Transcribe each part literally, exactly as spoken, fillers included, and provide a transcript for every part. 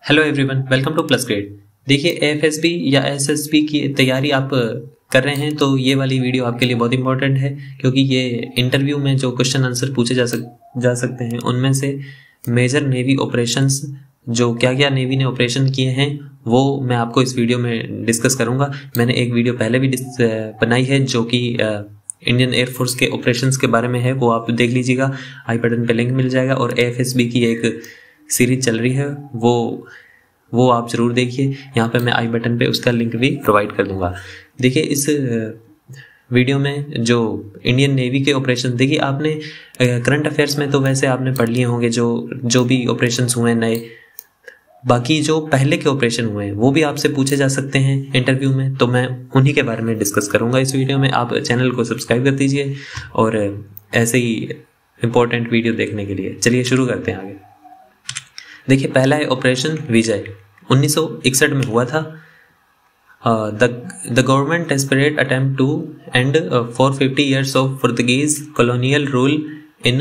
Hello everyone, welcome to plus grade. देखिए, AFSB या SSB की तैयारी आप कर रहे हैं तो ये वाली वीडियो आपके लिए बहुत इंपॉर्टेंट है, क्योंकि ये इंटरव्यू में जो क्वेश्चन आंसर पूछे जा सक जा सकते हैं उनमें से मेजर नेवी ऑपरेशंस, जो क्या क्या नेवी ने ऑपरेशन किए हैं, वो मैं आपको इस वीडियो में डिस्कस करूंगा। मैंने एक वीडियो पहले भी बनाई है जो कि इंडियन एयरफोर्स के ऑपरेशंस के बारे में है, वो आप देख लीजिएगा, आई बटन पे लिंक मिल जाएगा। और एएफएसबी की एक सीरीज चल रही है, वो वो आप जरूर देखिए। यहाँ पे मैं आई बटन पे उसका लिंक भी प्रोवाइड कर दूंगा। देखिए, इस वीडियो में जो इंडियन नेवी के ऑपरेशन, देखिए आपने करंट अफेयर्स में तो वैसे आपने पढ़ लिए होंगे जो जो भी ऑपरेशंस हुए नए, बाकी जो पहले के ऑपरेशन हुए हैं वो भी आपसे पूछे जा सकते हैं इंटरव्यू में, तो मैं उन्हीं के बारे में डिस्कस करूंगा इस वीडियो में। आप चैनल को सब्सक्राइब कर दीजिए और ऐसे ही इंपॉर्टेंट वीडियो देखने के लिए चलिए शुरू करते हैं आगे। देखिए, पहला है ऑपरेशन विजय, उन्नीस सौ इकसठ में हुआ था। The the government desperate attempt to end for fifty years of Portuguese colonial rule in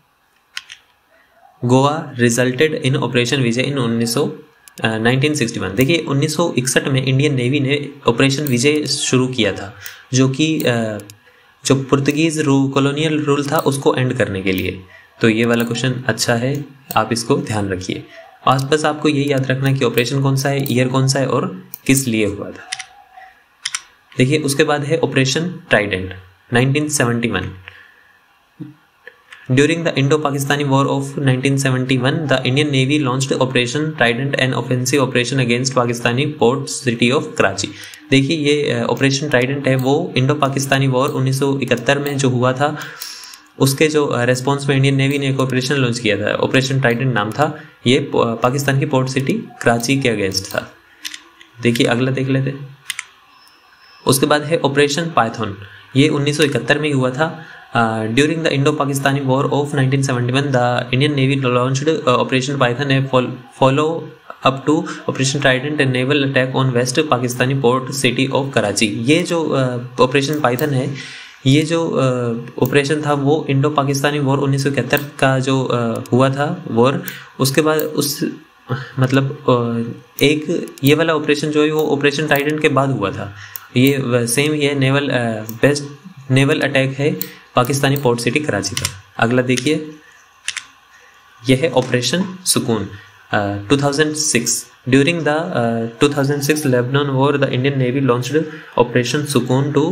Goa resulted in Operation Vijay in उन्नीस सौ नाइनटीन सिक्सटी वन। देखिए, उन्नीस सौ इकसठ में इंडियन नेवी ने ऑपरेशन विजय शुरू किया था, जो कि uh, जो पुर्तगीज रू कॉलोनियल रूल था उसको एंड करने के लिए। तो ये वाला क्वेश्चन अच्छा है, आप इसको ध्यान रखिए। आज बस आपको यही याद रखना है कि ऑपरेशन कौन सा है, ईयर कौन सा है और किस लिए हुआ था। देखिए, उसके बाद है Operation Trident nineteen seventy one. During the Indo Pakistani war of nineteen seventy one, the Indian navy launched Operation Trident, an offensive operation against Pakistani port city of Karachi. देखिए, ये ऑपरेशन ट्राइडेंट है वो इंडो पाकिस्तानी वॉर उन्नीस सौ इकहत्तर में जो हुआ था, उसके जो रेस्पॉन्स में इंडियन नेवी ने एक ऑपरेशन लॉन्च किया था। ऑपरेशन ट्राइडेंट नाम था, ये पाकिस्तान की पोर्ट सिटी कराची के अगेंस्ट था। देखिए, अगला देख लेते हैं। उसके बाद है ऑपरेशन पाइथन, ये उन्नीस सौ इकहत्तर में हुआ था। During the Indo Pakistani war of nineteen seventy one, the Indian navy launched Operation Python a follow up to Operation Trident and naval attack on west Pakistani port city of Karachi. ये जो ऑपरेशन uh, पाइथन है, ये जो operation uh, था वो Indo Pakistani war उन्नीस सौ इकहत्तर का जो uh, हुआ था वॉर, उसके बाद उस मतलब uh, एक ये वाला ऑपरेशन जो है वो ऑपरेशन ट्राइडेंट के बाद हुआ था। ये सेम ही है, नेवल बेस्ट नेवल अटैक है पाकिस्तानी पोर्ट सिटी कराची का। अगला देखिए, यह है Operation Sukoon two thousand six. During the two thousand six Lebanon war, the Indian navy launched Operation Sukoon to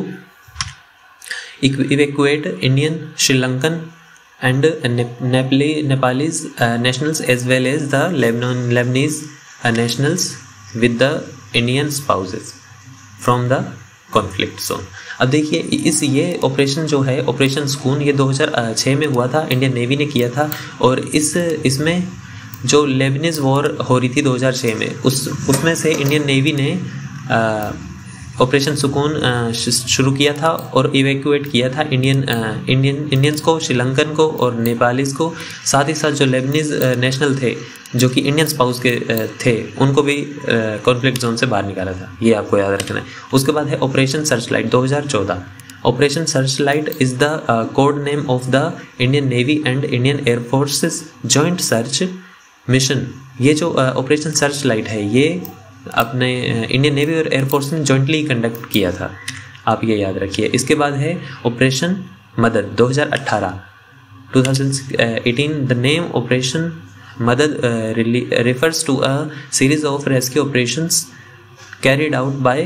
evacuate Indian, Sri Lankan and Nepali, Nepalese uh, nationals as well as the Lebanon, Lebanese uh, nationals with the Indian spouses from the conflict zone। अब देखिए, इस ये operation जो है Operation सुकून, ये दो हज़ार छह में हुआ था, इंडियन नेवी ने किया था। और इस इसमें जो लेबनीज वॉर हो रही थी दो हज़ार छह में, उस उसमें से इंडियन नेवी ने आ, ऑपरेशन सुकून शुरू किया था और इवैक्यूएट किया था इंडियन इंडियन इंडियंस को, श्रीलंकन को और नेपालीज को। साथ ही साथ जो लेबनीज नेशनल थे जो कि इंडियन स्पाउस के थे, उनको भी कॉन्फ्लिक्ट जोन से बाहर निकाला था, ये आपको याद रखना है। उसके बाद है ऑपरेशन सर्चलाइट दो हज़ार चौदह। Operation Searchlight is the code name of the Indian navy and Indian air forces joint search mission. ये जो ऑपरेशन सर्चलाइट है ये अपने इंडियन नेवी और एयरफोर्स ने जॉइंटली कंडक्ट किया था, आप ये याद रखिए। इसके बाद है ऑपरेशन मदद दो हज़ार अठारह two thousand eighteen. The name Operation Madad refers to a series of rescue operations carried out by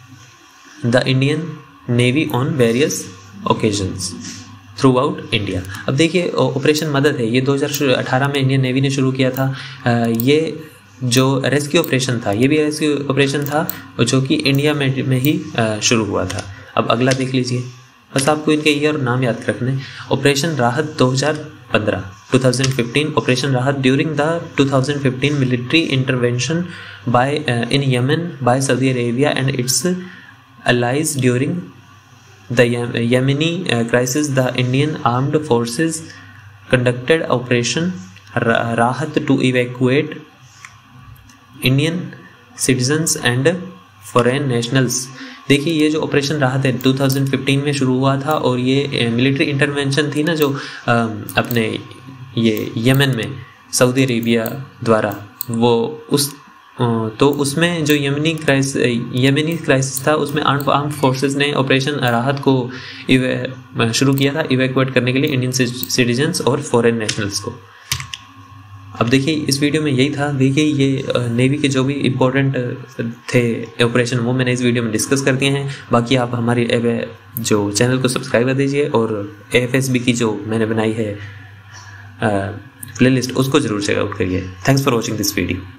the Indian navy on various occasions throughout India. अब देखिए, ऑपरेशन मदद है, ये दो हज़ार अठारह में इंडियन नेवी ने शुरू किया था। ये जो रेस्क्यू ऑपरेशन था, ये भी रेस्क्यू ऑपरेशन था जो कि इंडिया में, में ही शुरू हुआ था। अब अगला देख लीजिए, बस आपको इनके ईयर और नाम याद रखने। ऑपरेशन राहत दो हज़ार पंद्रह two thousand fifteen. Operation Rahat during the two thousand fifteen military intervention by in Yemen by Saudi Arabia and its allies during the Yemeni crisis, the Indian armed forces conducted Operation Rahat to evacuate Indian citizens and foreign nationals. देखिए, ये जो operation राहत है दो हज़ार पंद्रह में शुरू हुआ था और ये मिलिट्री इंटरवेंशन थी ना जो आ, अपने ये यमन में सऊदी अरेबिया द्वारा, वो उस तो उसमें जो यमनी क्राइस यमनी क्राइसिस था उसमें आर्म फोर्सेस ने ऑपरेशन राहत को शुरू किया था इवैक्यूएट करने के लिए इंडियन सिटीजन्स और फॉरेन नेशनल्स को। अब देखिए इस वीडियो में यही था। देखिए ये नेवी के जो भी इम्पोर्टेंट थे ऑपरेशन वो मैंने इस वीडियो में डिस्कस कर दिए हैं। बाकी आप हमारी जो चैनल को सब्सक्राइब कर दीजिए और एफ एस बी की जो मैंने बनाई है प्लेलिस्ट उसको ज़रूर चेकआउट करिए। Thanks for watching this video.